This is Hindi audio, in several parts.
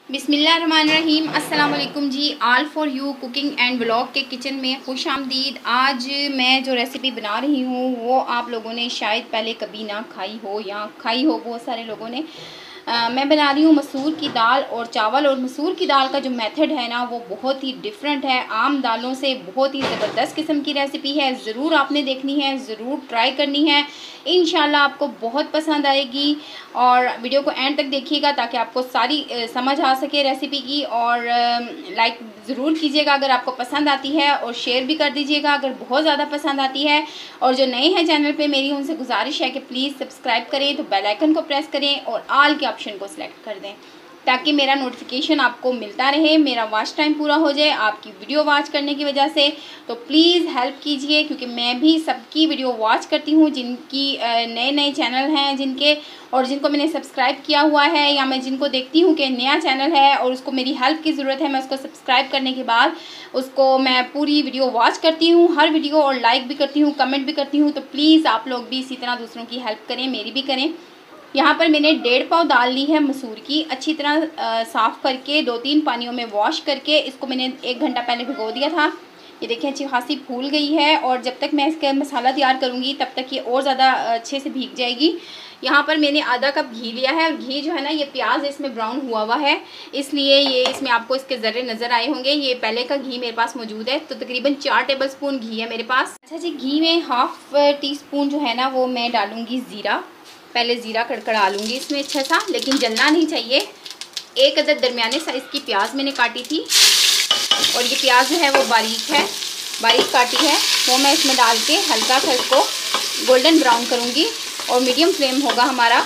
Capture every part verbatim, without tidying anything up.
बिस्मिल्लाहिर्रहमानिर्रहीम। अस्सलाम वालेकुम जी। All for you cooking and vlog के किचन में खुश आमदीद। आज मैं जो रेसिपी बना रही हूँ वो आप लोगों ने शायद पहले कभी ना खाई हो या खाई हो बहुत सारे लोगों ने। आ, मैं बना रही हूँ मसूर की दाल और चावल। और मसूर की दाल का जो मेथड है ना वो बहुत ही डिफरेंट है, आम दालों से बहुत ही ज़बरदस्त किस्म की रेसिपी है। ज़रूर आपने देखनी है, ज़रूर ट्राई करनी है, इंशाल्लाह आपको बहुत पसंद आएगी। और वीडियो को एंड तक देखिएगा ताकि आपको सारी समझ आ सके रेसिपी की। और लाइक ज़रूर कीजिएगा अगर आपको पसंद आती है, और शेयर भी कर दीजिएगा अगर बहुत ज़्यादा पसंद आती है। और जो नए हैं चैनल पे, मेरी उनसे गुजारिश है कि प्लीज़ सब्सक्राइब करें, तो बेल आइकन को प्रेस करें और ऑल के ऑप्शन को सिलेक्ट कर दें ताकि मेरा नोटिफिकेशन आपको मिलता रहे, मेरा वॉच टाइम पूरा हो जाए आपकी वीडियो वॉच करने की वजह से। तो प्लीज़ हेल्प कीजिए, क्योंकि मैं भी सबकी वीडियो वॉच करती हूँ जिनकी नए नए चैनल हैं जिनके, और जिनको मैंने सब्सक्राइब किया हुआ है, या मैं जिनको देखती हूँ कि नया चैनल है और उसको मेरी हेल्प की ज़रूरत है, मैं उसको सब्सक्राइब करने के बाद उसको मैं पूरी वीडियो वॉच करती हूँ, हर वीडियो, और लाइक भी करती हूँ, कमेंट भी करती हूँ। तो प्लीज़ आप लोग भी इसी तरह दूसरों की हेल्प करें, मेरी भी करें। यहाँ पर मैंने डेढ़ पाव दाल ली है मसूर की, अच्छी तरह साफ़ करके दो तीन पानियों में वॉश करके इसको मैंने एक घंटा पहले भिगो दिया था। ये देखें अच्छी खासी फूल गई है, और जब तक मैं इसका मसाला तैयार करूँगी तब तक ये और ज़्यादा अच्छे से भीग जाएगी। यहाँ पर मैंने आधा कप घी लिया है, और घी जो है ना ये प्याज इसमें ब्राउन हुआ हुआ है, इसलिए ये इसमें आपको इसके ज़र्रे नज़र आए होंगे। ये पहले का घी मेरे पास मौजूद है, तो तकरीबन चार टेबल स्पून घी है मेरे पास। अच्छा जी, घी में हाफ टी स्पून जो है ना वो मैं डालूँगी ज़ीरा। पहले ज़ीरा कड़कड़ा लूँगी इसमें अच्छा सा, लेकिन जलना नहीं चाहिए। एक अदद दरमियाने साइज़ की प्याज मैंने काटी थी, और ये प्याज जो है वो बारीक है, बारीक काटी है, वो मैं इसमें डाल के हल्का सा इसको गोल्डन ब्राउन करूँगी, और मीडियम फ्लेम होगा हमारा।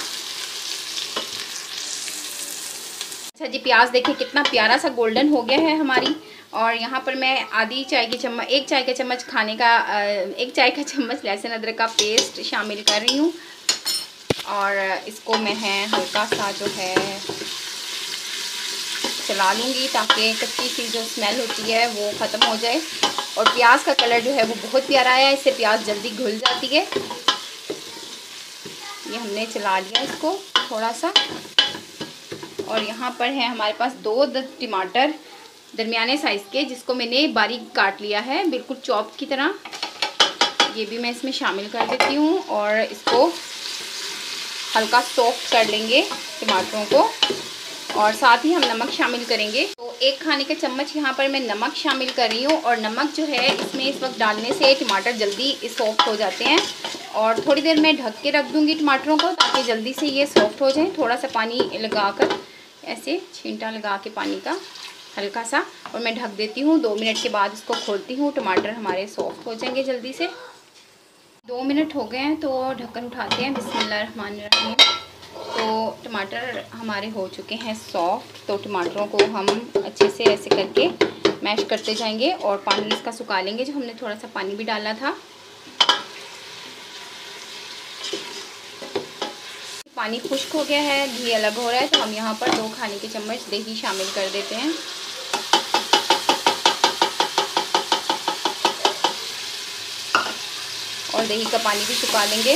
अच्छा जी, प्याज देखिए कितना प्यारा सा गोल्डन हो गया है हमारी। और यहाँ पर मैं आधी चाय की चम्मच एक चाय का चम्मच खाने का एक चाय का चम्मच लहसुन अदरक का पेस्ट शामिल कर रही हूँ, और इसको मैं है हल्का सा जो है चला लूँगी ताकि कच्ची सी जो स्मेल होती है वो ख़त्म हो जाए। और प्याज का कलर जो है वो बहुत प्यारा आया है, इससे प्याज जल्दी घुल जाती है। ये हमने चला लिया इसको थोड़ा सा। और यहाँ पर है हमारे पास दो टमाटर दरमियाने साइज़ के, जिसको मैंने बारीक काट लिया है बिल्कुल चॉप की तरह। ये भी मैं इसमें शामिल कर देती हूँ, और इसको हल्का सॉफ्ट कर लेंगे टमाटरों को, और साथ ही हम नमक शामिल करेंगे। तो एक खाने का चम्मच यहाँ पर मैं नमक शामिल कर रही हूँ, और नमक जो है इसमें इस वक्त डालने से टमाटर जल्दी सॉफ्ट हो जाते हैं। और थोड़ी देर मैं ढक के रख दूँगी टमाटरों को ताकि जल्दी से ये सॉफ्ट हो जाए। थोड़ा सा पानी लगाकर ऐसे छींटा लगा के पानी का हल्का सा, और मैं ढक देती हूँ। दो मिनट के बाद इसको खोलती हूँ, टमाटर हमारे सॉफ्ट हो जाएंगे जल्दी से। दो मिनट हो गए हैं तो ढक्कन उठाते हैं। बिस्मिल्लाहिर्रहमानिर्रहीम। तो टमाटर हमारे हो चुके हैं सॉफ्ट, तो टमाटरों को हम अच्छे से ऐसे करके मैश करते जाएंगे, और पानी इसका सुखा लेंगे, जो हमने थोड़ा सा पानी भी डाला था। पानी खुश्क हो गया है, घी अलग हो रहा है, तो हम यहाँ पर दो खाने के चम्मच दही शामिल कर देते हैं। और दही का पानी भी सुखा लेंगे।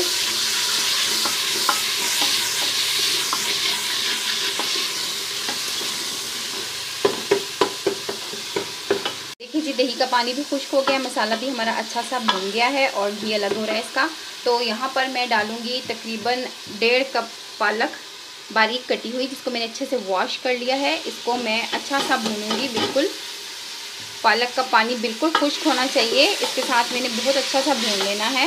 देखिए जी, दही का पानी भी खुश्क हो गया, मसाला भी हमारा अच्छा सा भुन गया है, और घी अलग हो रहा है इसका। तो यहाँ पर मैं डालूँगी तकरीबन डेढ़ कप पालक बारीक कटी हुई, जिसको मैंने अच्छे से वॉश कर लिया है। इसको मैं अच्छा सा भूनूंगी, बिल्कुल पालक का पानी बिल्कुल खुश्क होना चाहिए, इसके साथ मैंने बहुत अच्छा सा भून लेना है।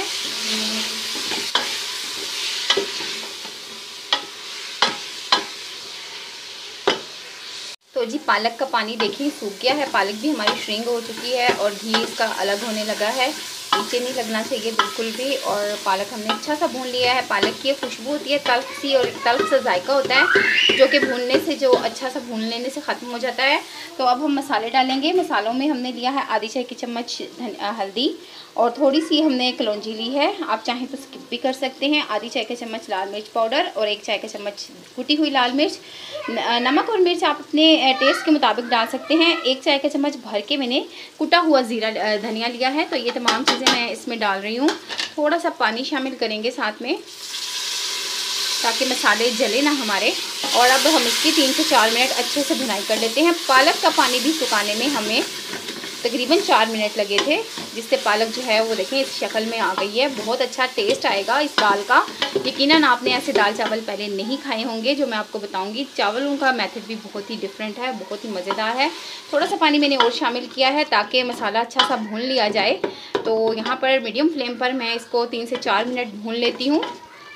तो जी पालक का पानी देखिए सूख गया है, पालक भी हमारी श्रिंक हो चुकी है, और घी इसका अलग होने लगा है, नीचे नहीं लगना चाहिए बिल्कुल भी। और पालक हमने अच्छा सा भून लिया है। पालक की खुशबू होती है तल्ख सी, और तल्ख सा जायका होता है जो कि भूनने से, जो अच्छा सा भून लेने से ख़त्म हो जाता है। तो अब हम मसाले डालेंगे। मसालों में हमने लिया है आधी चाय की चम्मच हल्दी, और थोड़ी सी हमने कलौंजी ली है, आप चाहें तो स्किप भी कर सकते हैं। आधी चाय का चम्मच लाल मिर्च पाउडर, और एक चाय का चम्मच कुटी हुई लाल मिर्च। नमक और मिर्च आप अपने टेस्ट के मुताबिक डाल सकते हैं। एक चाय का चम्मच भर के मैंने कुटा हुआ ज़ीरा धनिया लिया है। तो ये तमाम चीज़ें मैं इसमें डाल रही हूँ। थोड़ा सा पानी शामिल करेंगे साथ में, ताकि मसाले जले ना हमारे। और अब हम इसकी तीन से चार मिनट अच्छे से भुनाई कर लेते हैं। पालक का पानी भी सुखाने में हमें तकरीबन चार मिनट लगे थे, जिससे पालक जो है वो देखें इस शक्ल में आ गई है। बहुत अच्छा टेस्ट आएगा इस दाल का। यकीनन आपने ऐसे दाल चावल पहले नहीं खाए होंगे जो मैं आपको बताऊंगी। चावलों का मेथड भी बहुत ही डिफरेंट है, बहुत ही मज़ेदार है। थोड़ा सा पानी मैंने और शामिल किया है ताकि मसाला अच्छा सा भून लिया जाए। तो यहाँ पर मीडियम फ्लेम पर मैं इसको तीन से चार मिनट भून लेती हूँ।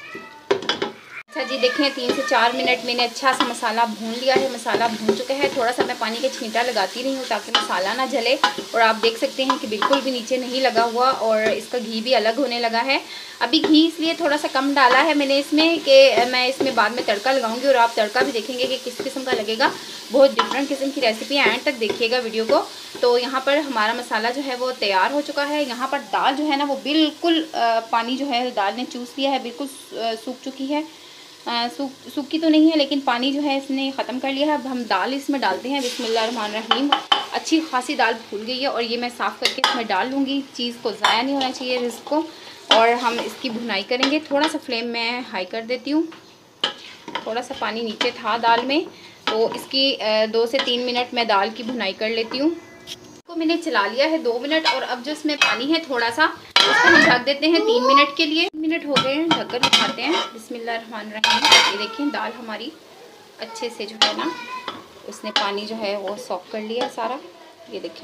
अच्छा जी, देखें तीन से चार मिनट मैंने अच्छा सा मसाला भून लिया है। मसाला भून चुका है। थोड़ा सा मैं पानी के छींटा लगाती रही हूँ ताकि मसाला ना जले। और आप देख सकते हैं कि बिल्कुल भी नीचे नहीं लगा हुआ और इसका घी भी अलग होने लगा है। अभी घी इसलिए थोड़ा सा कम डाला है मैंने इसमें कि मैं इसमें बाद में तड़का लगाऊंगी और आप तड़का भी देखेंगे कि किस किस्म का लगेगा। बहुत डिफरेंट किस्म की रेसिपी है, एंड तक देखिएगा वीडियो को। तो यहाँ पर हमारा मसाला जो है वो तैयार हो चुका है। यहाँ पर दाल जो है ना वो बिल्कुल पानी जो है दाल ने चूस लिया है, बिल्कुल सूख चुकी है। सूख सूखी तो नहीं है लेकिन पानी जो है इसने ख़त्म कर लिया है। अब हम दाल इसमें डालते हैं। बिस्मिल्लाहिर्रहमानिर्रहीम। अच्छी खासी दाल फूल गई है और ये मैं साफ़ करके इसमें डाल लूँगी। चीज़ को ज़ाया नहीं होना चाहिए रिस्क को। और हम इसकी भुनाई करेंगे। थोड़ा सा फ्लेम मैं हाई कर देती हूँ। थोड़ा सा पानी नीचे था दाल में, तो इसकी दो से तीन मिनट मैं दाल की भुनाई कर लेती हूँ। इसको मैंने चला लिया है दो मिनट। और अब जो इसमें पानी है थोड़ा सा, इसको हम ढक देते हैं तीन मिनट के लिए। तीन मिनट हो गए हैं, ढककर उठाते हैं। बिस्मिल्लाहिर्रहमानिर्रहीम। ये देखिए दाल हमारी अच्छे से जो है ना उसने पानी जो है वो सॉक कर लिया सारा, ये देखें।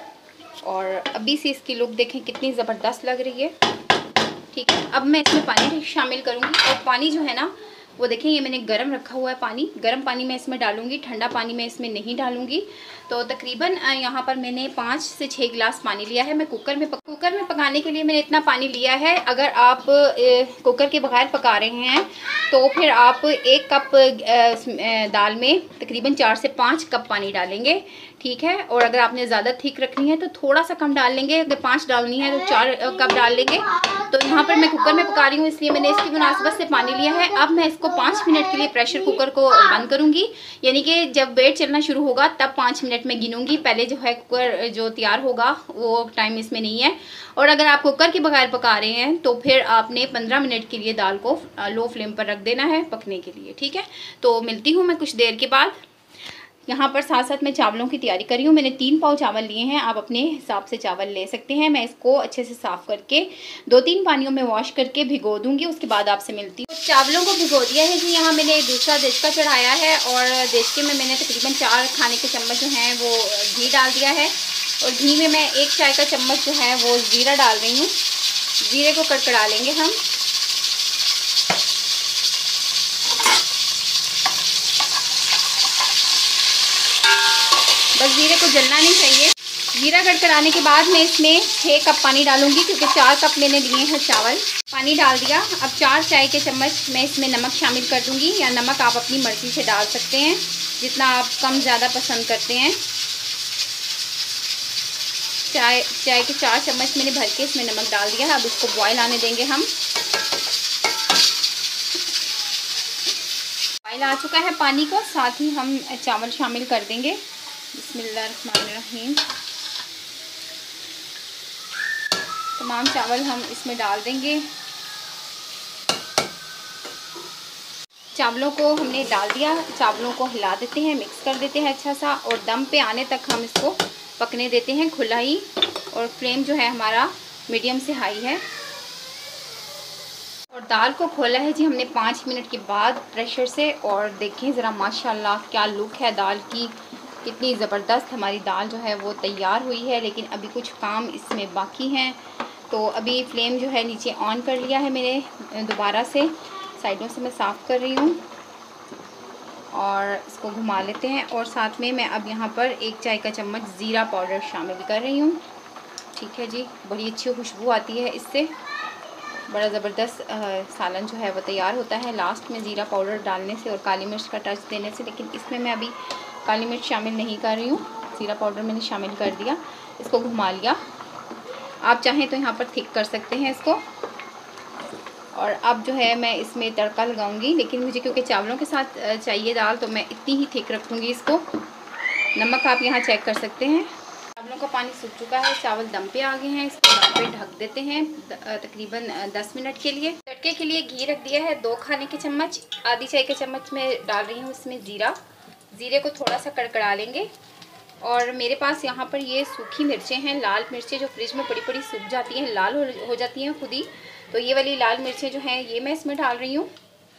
और अभी से इसकी लुक देखें कितनी ज़बरदस्त लग रही है। ठीक है, अब मैं इसमें पानी शामिल करूँगी। और पानी जो है ना वो देखें ये मैंने गरम रखा हुआ है पानी। गरम पानी मैं इसमें डालूंगी, ठंडा पानी मैं इसमें नहीं डालूंगी। तो तकरीबन यहाँ पर मैंने पाँच से छः गिलास पानी लिया है। मैं कुकर में कुकर में पकाने के लिए मैंने इतना पानी लिया है। अगर आप ए, कुकर के बगैर पका रहे हैं तो फिर आप एक कप ए, दाल में तकरीबन चार से पाँच कप पानी डालेंगे। ठीक है, और अगर आपने ज़्यादा थिक रखनी है तो थोड़ा सा कम डाल लेंगे। अगर पाँच डालनी है तो चार कप डाल लेंगे। तो यहाँ पर मैं कुकर में पका रही हूँ इसलिए मैंने इसकी मुनासिबत से पानी लिया है। अब मैं इसको पाँच मिनट के लिए प्रेशर कुकर को बंद करूँगी, यानी कि जब वेट चलना शुरू होगा तब पाँच मिनट में गिनूंगी। पहले जो है कुकर जो तैयार होगा वो टाइम इसमें नहीं है। और अगर आप कुकर के बगैर पका रहे हैं तो फिर आपने पंद्रह मिनट के लिए दाल को लो फ्लेम पर रख देना है पकने के लिए। ठीक है, तो मिलती हूँ मैं कुछ देर के बाद। यहाँ पर साथ साथ मैं चावलों की तैयारी कर रही हूँ। मैंने तीन पाव चावल लिए हैं, आप अपने हिसाब से चावल ले सकते हैं। मैं इसको अच्छे से साफ़ करके दो तीन पानियों में वॉश करके भिगो दूंगी, उसके बाद आपसे मिलती हूँ। चावलों को भिगो दिया है जी। यहाँ मैंने दूसरा देचका चढ़ाया है और देचके में मैंने तकरीबन चार खाने के चम्मच जो हैं वो घी डाल दिया है। और घी में मैं एक चाय का चम्मच जो है वो ज़ीरा डाल रही हूँ। ज़ीरे को कड़कड़ा लेंगे हम। बस ज़ीरे को जलना नहीं चाहिए। ज़ीरा कड़कड़ाने के बाद मैं इसमें छः कप पानी डालूंगी क्योंकि चार कप मैंने लिए हैं चावल। पानी डाल दिया। अब चार चाय के चम्मच मैं इसमें नमक शामिल कर दूंगी, या नमक आप अपनी मर्ज़ी से डाल सकते हैं जितना आप कम ज़्यादा पसंद करते हैं। चाय चाय के चार चम्मच मैंने भर के इसमें नमक डाल दिया है। अब इसको बॉयल आने देंगे हम। बॉयल आ चुका है पानी को, साथ ही हम चावल शामिल कर देंगे। बिस्मिल्लाहिर्रहमानिर्रहीम। तमाम चावल हम इसमें डाल देंगे। चावलों को हमने डाल दिया। चावलों को हिला देते हैं, मिक्स कर देते हैं अच्छा सा, और दम पे आने तक हम इसको पकने देते हैं खुला ही। और फ्लेम जो है हमारा मीडियम से हाई है। और दाल को खोला है जी हमने पाँच मिनट के बाद प्रेशर से, और देखें ज़रा माशाल्लाह क्या लुक है दाल की, कितनी ज़बरदस्त हमारी दाल जो है वो तैयार हुई है। लेकिन अभी कुछ काम इसमें बाकी हैं, तो अभी फ्लेम जो है नीचे ऑन कर लिया है मैंने दोबारा से। साइडों से मैं साफ़ कर रही हूँ और इसको घुमा लेते हैं। और साथ में मैं अब यहाँ पर एक चाय का चम्मच ज़ीरा पाउडर शामिल कर रही हूँ। ठीक है जी, बड़ी अच्छी खुशबू आती है इससे, बड़ा ज़बरदस्त सालन जो है वो तैयार होता है लास्ट में ज़ीरा पाउडर डालने से और काली मिर्च का टच देने से। लेकिन इसमें मैं अभी काली मिर्च शामिल नहीं कर रही हूँ, ज़ीरा पाउडर मैंने शामिल कर दिया। इसको घुमा लिया। आप चाहें तो यहाँ पर थिक कर सकते हैं इसको। और अब जो है मैं इसमें तड़का लगाऊंगी, लेकिन मुझे क्योंकि चावलों के साथ चाहिए दाल तो मैं इतनी ही थिक रखूँगी इसको। नमक आप यहाँ चेक कर सकते हैं। चावलों का पानी सूख चुका है, चावल दम पे आ गए हैं। इसको दम पे ढक देते हैं तकरीबन दस मिनट के लिए। तड़के के लिए घी रख दिया है दो खाने के चम्मच। आधी चाय के चम्मच में डाल रही हूँ इसमें ज़ीरा। ज़ीरे को थोड़ा सा कड़कड़ा लेंगे। और मेरे पास यहाँ पर ये सूखी मिर्चें हैं, लाल मिर्चें जो फ्रिज में बड़ी बड़ी सूख जाती हैं, लाल हो, हो जाती हैं खुद ही। तो ये वाली लाल मिर्चें जो हैं ये मैं इसमें डाल रही हूँ।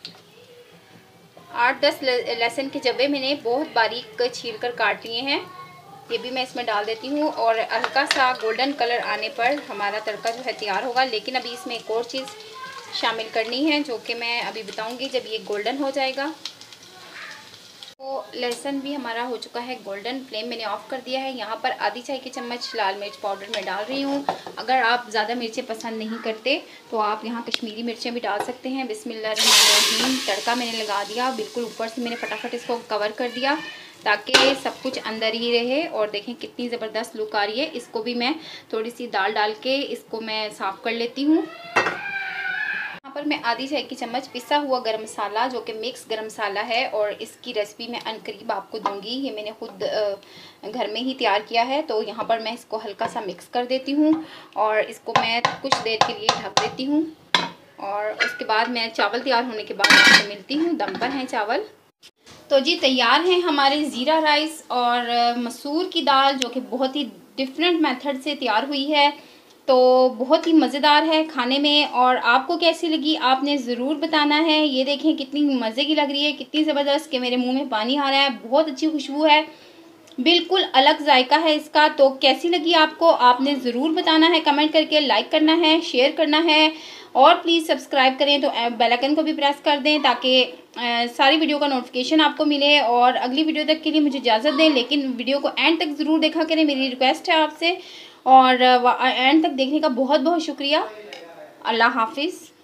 आठ दस लहसुन के जब्बे मैंने बहुत बारीक छील कर काट लिए हैं, ये भी मैं इसमें डाल देती हूँ। और हल्का सा गोल्डन कलर आने पर हमारा तड़का जो है तैयार होगा। लेकिन अभी इसमें एक और चीज़ शामिल करनी है जो कि मैं अभी बताऊँगी जब ये गोल्डन हो जाएगा। तो लहसुन भी हमारा हो चुका है गोल्डन, फ्लेम मैंने ऑफ कर दिया है। यहाँ पर आधी चाय की चम्मच लाल मिर्च पाउडर मैं डाल रही हूँ। अगर आप ज़्यादा मिर्चें पसंद नहीं करते तो आप यहाँ कश्मीरी मिर्चें भी डाल सकते हैं। बिस्मिल्लाहिर्रहमानिर्रहीम। तड़का मैंने लगा दिया, बिल्कुल ऊपर से मैंने फटाफट इसको कवर कर दिया ताकि सब कुछ अंदर ही रहे। और देखें कितनी ज़बरदस्त लुक आ रही है। इसको भी मैं थोड़ी सी दाल डाल के इसको मैं साफ़ कर लेती हूँ। पर मैं आधी चाय की चम्मच पिसा हुआ गरम मसाला जो कि मिक्स गरम मसाला है, और इसकी रेसिपी मैं अनकरीब आपको दूंगी। ये मैंने खुद घर में ही तैयार किया है। तो यहाँ पर मैं इसको हल्का सा मिक्स कर देती हूँ और इसको मैं कुछ देर के लिए ढक देती हूँ। और उसके बाद मैं चावल तैयार होने के बाद आपसे मिलती हूँ। दम पर हैं चावल। तो जी तैयार हैं हमारे ज़ीरा राइस और मसूर की दाल जो कि बहुत ही डिफरेंट मेथड से तैयार हुई है। तो बहुत ही मज़ेदार है खाने में। और आपको कैसी लगी आपने ज़रूर बताना है। ये देखें कितनी मज़े की लग रही है, कितनी ज़बरदस्त कि मेरे मुंह में पानी आ रहा है। बहुत अच्छी खुशबू है, बिल्कुल अलग जायका है इसका। तो कैसी लगी आपको आपने ज़रूर बताना है कमेंट करके। लाइक करना है, शेयर करना है और प्लीज़ सब्सक्राइब करें तो बेल आइकन को भी प्रेस कर दें ताकि सारी वीडियो का नोटिफिकेशन आपको मिले। और अगली वीडियो तक के लिए मुझे इजाज़त दें, लेकिन वीडियो को एंड तक ज़रूर देखा करें, मेरी रिक्वेस्ट है आपसे। और एंड तक देखने का बहुत बहुत शुक्रिया। अल्लाह हाफिज़।